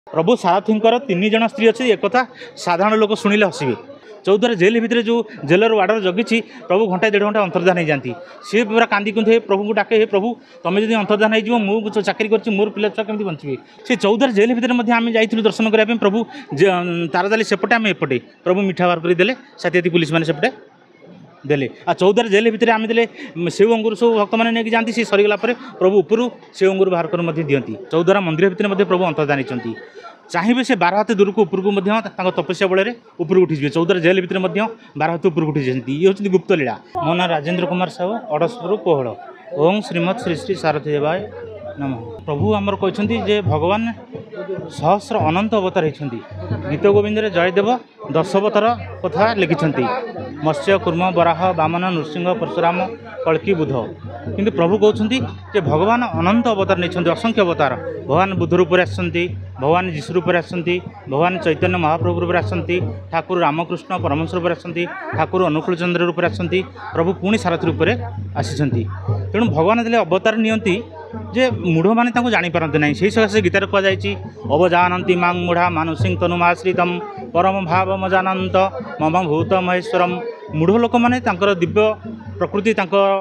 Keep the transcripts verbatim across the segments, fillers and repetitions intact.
प्रभु सारथींकर तीन जन स्त्री अच्छे एक साधारण लोक शुणिले हसबे। चौद्वार जेल भितर जो जेलर वार्डर जगी प्रभु घंटा डेढ़ घंटा अंतर्धान हो जाती सी पूरा कांदी कुंदे प्रभु को डाके प्रभु तुम्हें जब अंतर्धान हो चाकरी कर मोर पिला छुआ केमी बचे से चौद्वार जेल भितर आम जाइलु दर्शन करने प्रभु तारदाली सेपटे आम एपटे प्रभु मिठा बाहर करदे साथी पुलिस मैंने सेपटे देले आ चौद्वार जेल भितर आम देले सेव अंगूर सब भक्त मैंने नहीं जाती सी सरीगला प्रभु उपरू सेव अंगूर बाहर कर दिखती चौद्वार मंदिर भितर प्रभु अंतर्धान होती चाहिए से बार हाथ दूर को उपरको तपस्या बल उपर उठिए चौद्वार जेल भितर बार हाथ उपर उठी ये हूँ गुप्त लीला। मो ना राजेन्द्र कुमार साहू अड़सपुर कोहल। ओं श्रीमद श्री श्री सारथी देवाय नम। प्रभु आमर कहते जे भगवान सहस्र अनंत अवतार होती गीत गोविंद जयदेव दश अवतार कथा लिखिं मत्स्य कूर्म बराह वामन नृसिंह परशुराम कल्कि बुध किंतु प्रभु कहते जे भगवान अनंत अवतार नहीं असंख्य अवतार भगवान बुध रूप आसती भगवान जीशु रूप आसती भगवान चैतन्य महाप्रभु रूप आसती ठाकुर रामकृष्ण परमहंस रूप आसती ठाकुर अनुकूल चंद्र रूप आसती प्रभु पुणी सारथी रूप आसी तेणु भगवान जब अवतार नियंती जे मूढ़ मैंने जापारती ना से सकाशे गीतार कहुई अवजानती मांग मूढ़ा मानुषिंग तनुमाश्रितम परम भाव मजानंत मम भूत महेश्वरम। मूढ़ लोक मैंने दिव्य प्रकृति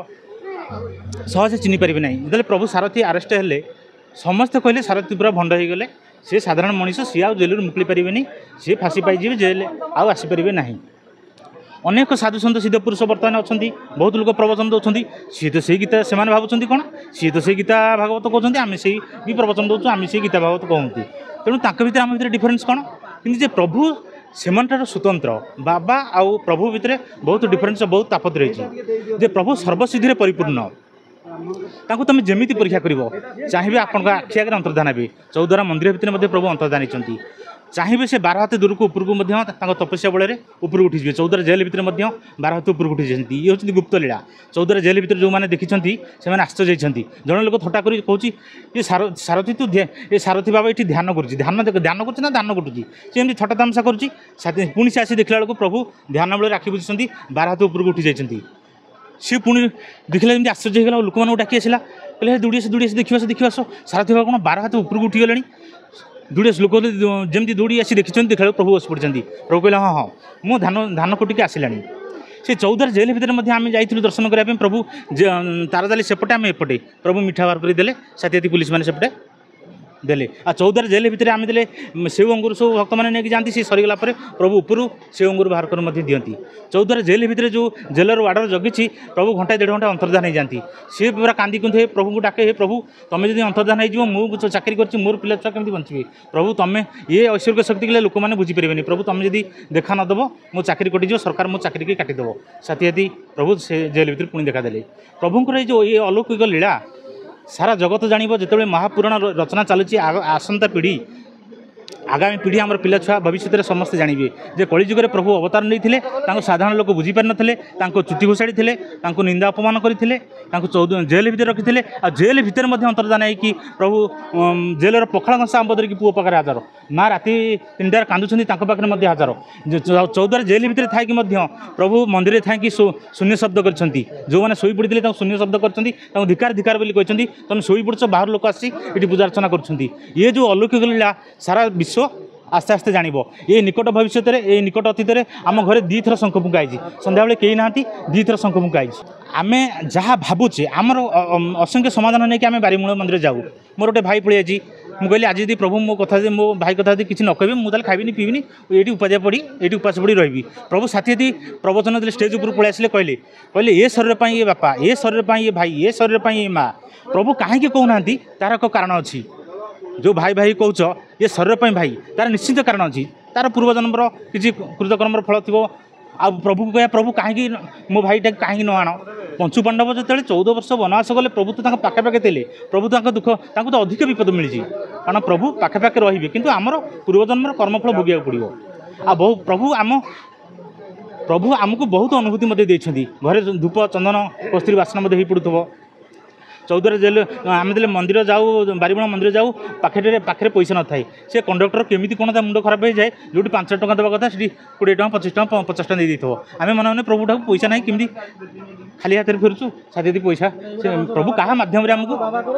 सहजे चिन्ह पारे ना जो प्रभु सारथी आरेस्ट हेले समस्ते कहले सारथी पूरा भंड हो गले सी साधारण मनीष सी आ जेलू मुक्ली पारे सी फाँसी पाई जेल आसीपारे ना। अनेक साधु सन्त सिद्ध पुरुष बर्तमान अच्छा बहुत लोग प्रवचन दौरान सी तो से गीता से भावुं कौन सी तो से गीता भागवत कहते आम से भी प्रवचन दौर आम से गीता भागवत कहते तेणु तक भर आम भर डिफरेन्स कौन कि प्रभु से स्वतंत्र बाबा आउ प्रभु भितर बहुत डिफरेन्स बहुत तापत रही जे प्रभु सर्वसिद्धि परिपूर्ण ताकू तुम जमी परीक्षा कर चाहिए आपण आखि आगे अंतर्धान हे चौद्वार मंदिर भितर प्रभु अंतर्धान होती चाहिए से बार हाथ दूर को उपरको तपस्या बल उपर उठिए चौद्वार जेल भितर बार हाथ उपर उठी ये हूँ गुप्त लीला। चौद्वार जेल भितर जो मैंने देखी से आश्चर्य होती जड़े लोक थट्टा कर कहूँ ये सारथी तू ये सारथी बाबा ये ध्यान कर ध्यान ध्यान कर ध्यान करुँची सी एमती थट्टा तमसा कर पुणी से आसी देखला बेलू प्रभु ध्यान बेल राखी बुझी बार हाथ उपर उठी जाती सी पुणी देखला जमी आश्चर्य होगा लोक मैंने डाकी आसला कहले दूड़ी आस दूड़ी आस देखिए देखिए आस सारथी बाबा कौन बार हाथ उपर उठीगले दूड़ी लोक जमी दौड़ी आसी देखी देखा प्रभु बस पड़ती प्रभु कहले हाँ हाँ मु धान धान कोटिक आसला से चौद्वार जेल भितर आम जाइलु दर्शन करने प्रभु तारदाली सेपटे आम एपटे प्रभु मिठा बाहर करदे साथी पुलिस मैंने सेपटे देले आ चौद्वार जेल भितर आम देले सेव अंगूर सब भक्त मैंने नहीं जाती सी सरीगला प्रभु उपरू सेव अंगूर बाहर कर दिखती चौद्वार जेल भितर जो जेलर वार्डर जगी प्रभु घंटा डेढ़ घंटा अंतर्धान हो जाती सी पूरा कांदी कुंदे प्रभु को डाके प्रभु तुम्हें जब अंतर्धान हो चाकरी कर मोर पिला छुआ केमी बचे प्रभु तुम्हें ये ऐश्वर्य शक्ति कले लोक मैंने बुझीपारे प्रभु तुम जब देखा नदब मो चाकरी कटिज सरकार मो चाकरी की काटिदेव साथी हाथी प्रभु से जेल भितर पुणी देखादेले प्रभुंर ये ये अलौकिक लीला सारा जगत जानिबो जेतेबेले महापुराण रचना चलुची आसंता पीढ़ी आगामी पीढ़ी आमर पिला छुआ भविष्य में समस्ते जानवे जे कलिजुगे प्रभु अवतार नहीं साधारण लोक बुझीपार नथिले चुटी घोषाड़ी थे निंदा अपमान करते चौदह जेल भितर रखी आ जेल भितर अंतर्धान होगी प्रभु जेलर पखाड़ कंसा आंब धरिकी पुओ पाखे हाजर माँ राति तीनटार कांदुंट पाखे हाजर चौद्वार जेल भितर थी प्रभु मंदिर थी शून्य शब्द कर जो मैंने शोई पड़ते शून्य शब्द कर धिकार धिकार बोली कहते तुम शोई पड़छ बाहर लोक आसी पूजा अर्चना कर ये जो अलौकिक लीला सारा विश्व आस्ते आस्ते जानव ये निकट भविष्य में ये निकट अतीत में आम घर दी थर शंख फुंका सन्ध्या बेले कहीं ना दी थर शंख फुंका आम जहाँ भावुचे आमर असंख्य समाधान नहीं कि आम बारीमूल मंदिर जाऊ मोर गोटे भाई पड़े मुझे कहली आज यदि प्रभु मो कथा मो भाई कथा यदि किसी न कहे मुझे खाइबी पीबिनी ये उपाजा पड़ी ये उपास पड़ी रही प्रभु साथी यदि प्रवचन दे स्टेज ऊपर पलि आसिले कहले कहले ये शरीर पर ये बापा ये शरीर पर ये भाई ये शरीर पर ये माँ प्रभु कहीं कहना तार एक कारण अच्छी जो भाई भाई कौच ये शरीर पर भाई तार निश्चित कारण अच्छी तार पूर्वजन्मर किसी कृतकर्मर फल थी आ प्रभु को कह प्रभु कहीं मो भाईटा कहीं न आण पंचु पांडव जो चौदह वर्ष वनवास गले प्रभु तो पाखे पाखे थे प्रभु तो दुख तो अधिक विपद मिली कारण प्रभु पाखे पाखे रे कि आमर पूर्वजन्मर कर्मफल भोग पड़ो आ बहु प्रभु आम प्रभु आमको बहुत अनुभूति देते घरे धूप चंदन कस्तूरी बासना हो पड़ुव चौद्वार जेल आम देले मंदिर जाऊ बारीबण मंदिर जाऊ पाखे पाखे पैसा न थाए से कंडक्टर केमी कौन मुंड खराब हो जाए जो पांच टका देवा कथा से कोड़े टाँग पचिश टाँग पचास टाँग दे आम मन मैंने प्रभु ठाक पैसा ना केमी खाली हाथ में फेरुचु साथी पैसा से प्रभु क्या मध्यम आमको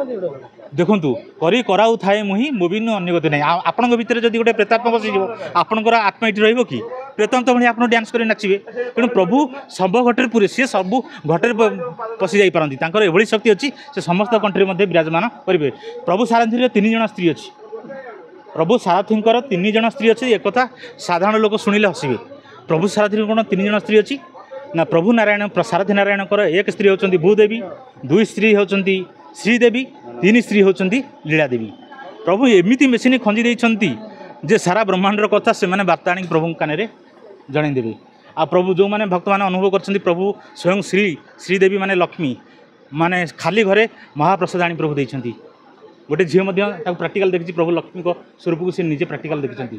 देखूँ करी कराऊ थाए मुही मोबिन अन्य गति ना आपण भितर जब गोटे प्रेतात्मा बसीज आपंकर आत्मा ये रही कि प्रेतांत भाई आप डांस कर नाचे तेणु प्रभु सब घटे पूरे सी सब घटे पशि जापारती एभली शक्ति अच्छी से समस्त कंट्री मध्य विराजमान करेंगे प्रभु सारथी तीन जन स्त्री अच्छी प्रभु सारथींकर तीन जन स्त्री अच्छी एक साधारण लोक शुणिले हसबे प्रभु सारथी कौन तीन जन स्त्री अच्छी ना प्रभु नारायण सारथी नारायणकर एक स्त्री होती भूदेवी दुई स्त्री होती श्रीदेवी तीन स्त्री होती लीलादेवी प्रभु एमती मेसीन खंजी देइछंती जे सारा ब्रह्मांडर कथा से मैंने वार्ता आनी प्रभु कान में जनईदेवे आ प्रभु जो मैंने भक्त मैंने अनुभव कर प्रभु स्वयं श्री श्रीदेवी माने लक्ष्मी माने खाली घरे महाप्रसाद आनी प्रभु देइछंती गोटे झील प्राक्टिकल देखी प्रभु लक्ष्मी को स्वरूप को सी निजे प्राक्टिकल देखी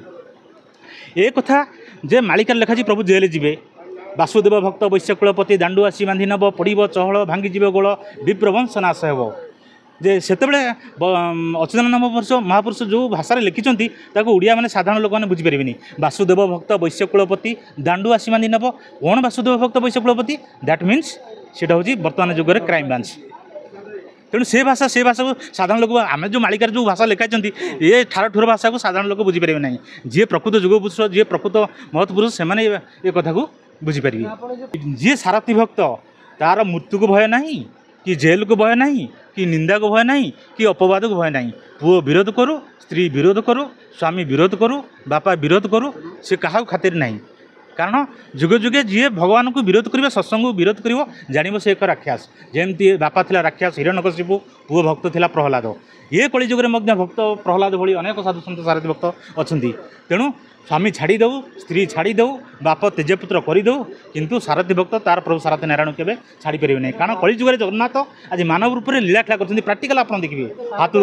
ए कथा जे मालिकार लेखा प्रभु जेल जीवे वासुदेव भक्त वैश्यकुलपति दांडु आसी बांधि नब पड़ब चहल भांगी गोल विप्रवंश नाश हेब जे से अच्युतानंद वर्ष महापुरुष जो भाषा लिखिं ओडिया मैंने साधारण लोक मैंने बुझीपारे वासुदेव भक्त वैश्यकुलपति दांडु आसी बांधि नब कौन वासुदेव भक्त वैश्यकुलपति दैट मीन्स सेटा हूँ बर्तमान जुग में क्राइम ब्रांच तेणु से भाषा से भाषा को साधारण लोक आम जो मालिकार जो भाषा लिखाई ये ठार ठुर भाषा को साधारण लोक बुझीपारे ना जी प्रकृत जुग पुरुष जी प्रकृत महत पुरुष से ये कथा को बुझीपारे जी सारथी भक्त तार मृत्यु को भय नहीं कि जेल को भय नहीं कि निंदा को भय नहीं कि अपवाद को भय नहीं पुओ विरोध करू स्त्री विरोध करू स्वामी विरोध करू बापा विरोध करू से क्या खातिर नहीं कारण जुगे जुगे जी भगवान को विरोध कर सत्संग को विरोध कर जान से एक राक्षस जमती बापा थिला राक्षस हिरण्यकशिपु पुओ भक्त थिला प्रहलाद ये कली जुगे भक्त प्रहलाद भली अनेक साधु सन्त सारथी भक्त अच्छा तेणु स्वामी छाड़ी दऊ स्त्री छाड़ी दऊ बाप तेजपुत्र करदे किंतु सारथी भक्त तार प्रभु सारथी नारायण के छाड़ी पारे नहीं कारण कली जुगे जगन्नाथ आज मानव रूप में लीला खेला कर प्राक्टिकल आप देखिए हाथ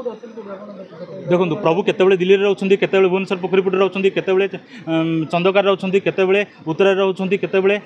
देखो प्रभु केतबेले दिल्ली में रोचे केतबेले भुवनेश्वर पोखरीपुट रोचे केतबेले चंदकार रोचे केतबेले उत्तरा रोचे केतबेले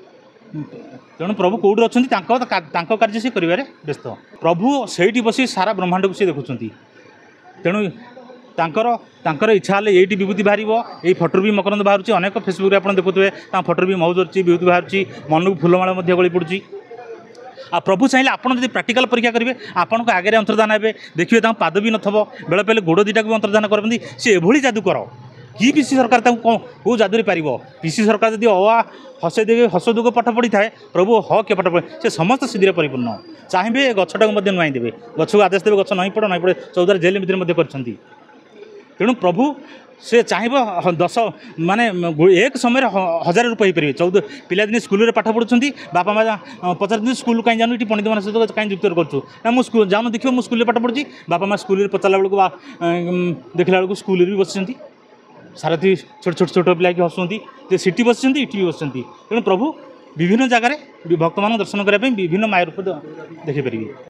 तेणु प्रभु कौट अच्छा कार्य से कर व्यस्त प्रभु से बस सारा ब्रह्मांड को सी देखुं तेणु तांकर तांकर इच्छा हेल्ले ये विभूति बाहर ये फटोर भी मकरंद बाहर अनेक फेसबुक आप देखुए फटोर भी मौज अच्छी विभूति बाहर मन को फूलमाला गली पड़ी आ प्रभु चाहिए आप प्राक्टिकल परीक्षा करेंगे आपण को आगे अंतर्धान हे देखिए पाद भी नथब बेले पहले गोड़ दुईटा भी अंतर्धान करते सी एभली जादूकर कि पीसी सरकार कौ जादू पार पीसी सरकार जब अ हसे देवे हस दुग पाठ पढ़ी थाए प्रभु ह के पाठ पढ़े से समस्त सिद्धि परिपूर्ण चाहिए गछटा को नुआई देवे गछ को आदेश देवे गछ नहीं पड़ नहीं पड़े चौद्वार जेल भितर कर तेणु प्रभु से चाहिए दस माने एक समय हजार रुपये पारे चौदह पिलादिन स्कूल पाठ पढ़ुं बापा माँ पचार दिन स्कूल कहीं जानु ये पंडित मान सहित कहीं जुक्त करूँ ना मुझे जाऊँ देखिए मुझे स्कूल पाठ पढ़ी बापा माँ स्कूल पचारा बेलू देखला बेलू स्कूल भी बस सारथी छोट छोट छोट पिला कि हसुँच सीटी बस इटी भी बस तेणु प्रभु विभिन्न जगार भक्त मान दर्शन करने विभिन्न माया रूप देखिपारे।